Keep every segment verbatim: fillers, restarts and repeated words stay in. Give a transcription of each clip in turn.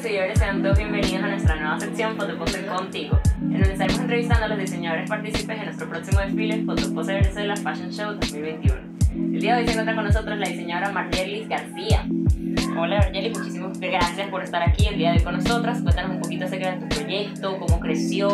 seguidores, sean todos bienvenidos a nuestra nueva sección Fotopose Contigo, en donde estaremos entrevistando a los diseñadores partícipes de nuestro próximo desfile Fotopose Venezuela Fashion Show dos mil veintiuno. El día de hoy se encuentra con nosotros la diseñadora Margelis García. Hola Margelis, muchísimas gracias por estar aquí el día de hoy con nosotras. Cuéntanos un poquito acerca de tu proyecto, cómo creció.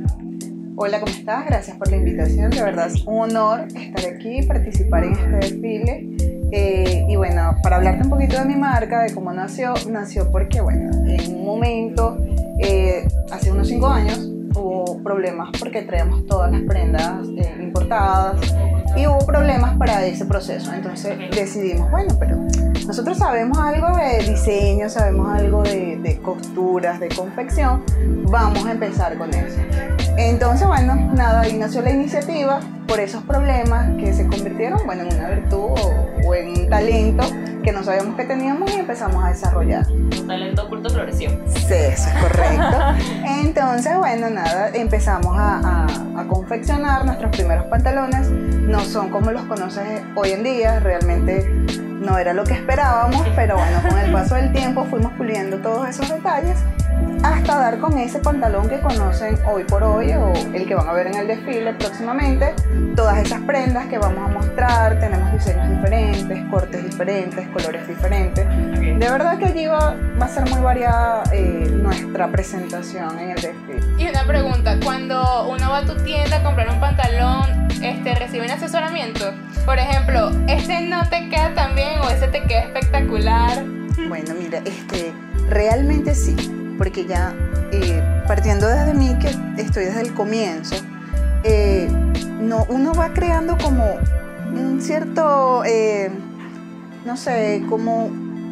Hola, ¿cómo estás? Gracias por la invitación. De verdad es un honor estar aquí y participar en este desfile. Eh, y bueno, para hablarte un poquito de mi marca, de cómo nació, nació porque, bueno, en un momento, eh, hace unos cinco años, hubo problemas porque traíamos todas las prendas eh, importadas y hubo problemas para ese proceso. Entonces decidimos, bueno, pero nosotros sabemos algo de diseño, sabemos algo de, de costuras, de confección, vamos a empezar con eso. Entonces, bueno, nada, ahí nació la iniciativa por esos problemas que se convirtieron, bueno, en una virtud o, o en un talento que no sabíamos que teníamos y empezamos a desarrollar. Un talento oculto floreció. Sí, eso es correcto. Entonces, bueno, nada, empezamos a, a, a confeccionar nuestros primeros pantalones. No son como los conoces hoy en día, realmente no era lo que esperábamos, pero bueno, con el paso del tiempo fuimos puliendo todos esos detalles hasta dar con ese pantalón que conocen hoy por hoy o el que van a ver en el desfile próximamente. Todas esas prendas que vamos a mostrar, tenemos diseños diferentes, cortes diferentes, colores diferentes. Okay. De verdad que allí va, va a ser muy variada eh, nuestra presentación en el desfile. Y una pregunta, cuando uno va a tu tienda a comprar un pantalón, este, ¿reciben asesoramiento? Por ejemplo, ¿este no te queda tan bien o ese te queda espectacular? Bueno, mira, este, realmente sí, porque ya eh, partiendo desde mí, que estoy desde el comienzo, eh, no, uno va creando como un cierto, eh, no sé, como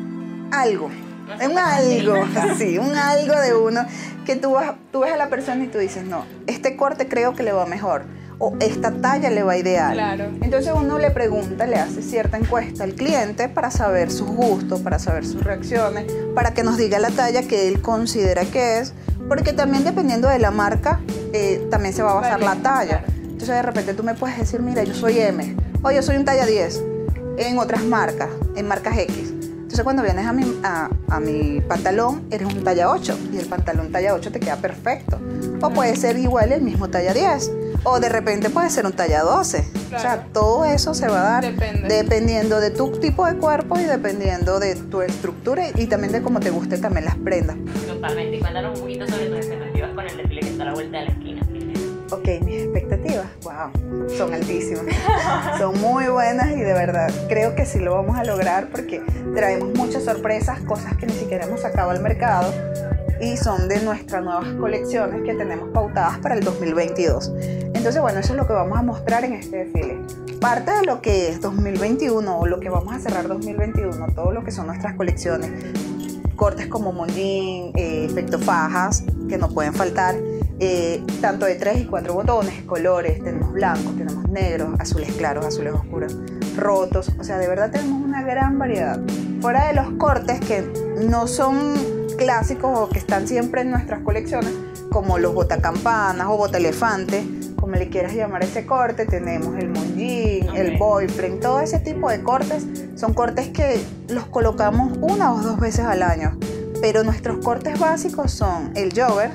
algo, un algo, sí, un algo de uno, que tú, vas, tú ves a la persona y tú dices, no, este corte creo que le va mejor, o esta talla le va ideal. Claro. Entonces uno le pregunta, le hace cierta encuesta al cliente para saber sus gustos, para saber sus reacciones, para que nos diga la talla que él considera que es, porque también dependiendo de la marca, eh, también se va a basar vale, la talla. claro. Entonces de repente tú me puedes decir, mira, yo soy M, o yo soy un talla diez, en otras marcas, en marcas X. Entonces cuando vienes a mi, a, a mi pantalón, eres un talla ocho, y el pantalón talla ocho te queda perfecto. O puede ser igual el mismo talla diez. O de repente puede ser un talla doce. Claro. O sea, todo eso se va a dar Depende. dependiendo de tu tipo de cuerpo y dependiendo de tu estructura y también de cómo te gusten también las prendas. Totalmente. Y cuéntanos un poquito sobre tus expectativas con el desfile que está a la vuelta de la esquina. Ok, mis expectativas, wow, son altísimas. Son muy buenas y de verdad creo que sí lo vamos a lograr porque traemos muchas sorpresas, cosas que ni siquiera hemos sacado al mercado. Y son de nuestras nuevas colecciones que tenemos pautadas para el dos mil veintidós. Entonces, bueno, eso es lo que vamos a mostrar en este desfile. Parte de lo que es dos mil veintiuno o lo que vamos a cerrar dos mil veintiuno, todo lo que son nuestras colecciones, cortes como mollín, eh, efecto fajas, que no pueden faltar, eh, tanto de tres y cuatro botones, colores, tenemos blancos, tenemos negros, azules claros, azules oscuros, rotos, o sea, de verdad tenemos una gran variedad. Fuera de los cortes que no son clásicos o que están siempre en nuestras colecciones, como los botacampanas o botaelefante, como le quieras llamar ese corte, tenemos el monjín, okay, el boyfriend, todo ese tipo de cortes son cortes que los colocamos una o dos veces al año, pero nuestros cortes básicos son el jogger,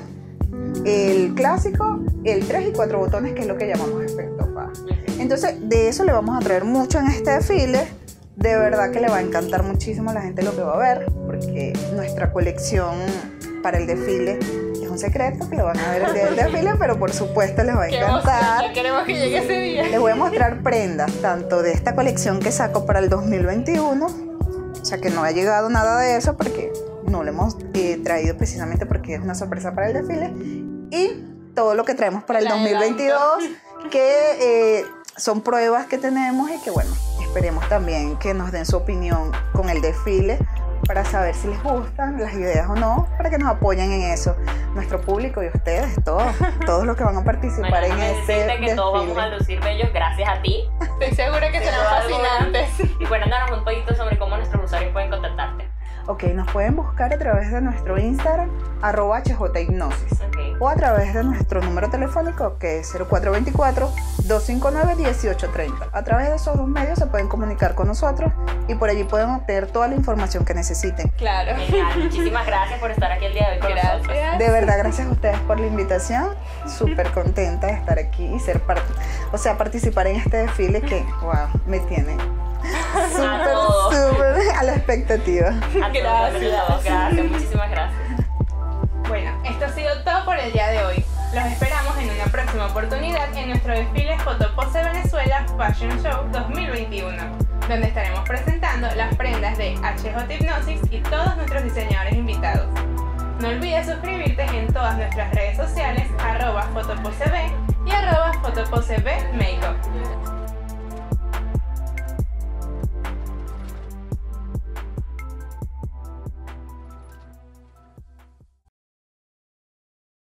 el clásico, el tres y cuatro botones, que es lo que llamamos efecto faja. Entonces de eso le vamos a traer mucho en este desfile. De verdad que le va a encantar muchísimo a la gente lo que va a ver, porque nuestra colección para el desfile es un secreto, que lo van a ver el día del desfile, pero por supuesto les va a encantar. Ya queremos que llegue ese día. Les voy a mostrar prendas, tanto de esta colección que saco para el dos mil veintiuno, o sea que no ha llegado nada de eso porque no lo hemos eh, traído precisamente porque es una sorpresa para el desfile, y todo lo que traemos para el La dos mil veintidós, que eh, son pruebas que tenemos y que bueno, esperemos también que nos den su opinión con el desfile para saber si les gustan las ideas o no, para que nos apoyen en eso, nuestro público y ustedes, todos, todos los que van a participar bueno, en ese que desfile. todos vamos a lucir bellos gracias a ti. Estoy segura que serán fascinantes. Y cuéntanos un poquito sobre cómo nuestros usuarios pueden contactarte. Ok, nos pueden buscar a través de nuestro Instagram, arroba hjhipnosis. Ok. o a través de nuestro número telefónico que es cero cuatro dos cuatro, dos cinco nueve, uno ocho tres cero. A través de esos dos medios se pueden comunicar con nosotros y por allí pueden obtener toda la información que necesiten. Claro. Genial, muchísimas gracias por estar aquí el día de hoy con nosotros. Gracias. De verdad, gracias a ustedes por la invitación. Súper contenta de estar aquí y ser parte, o sea, participar en este desfile que, wow, me tiene súper, todos. súper a la expectativa. A todos, gracias. Gracias, muchísimas gracias. Bueno, esto ha sido todo por el día de hoy. Los esperamos en una próxima oportunidad en nuestro desfile Fotopose Venezuela Fashion Show dos mil veintiuno, donde estaremos presentando las prendas de H J Hypnosis y todos nuestros diseñadores invitados. No olvides suscribirte en todas nuestras redes sociales, arroba fotoposeb y arroba fotoposeb makeup.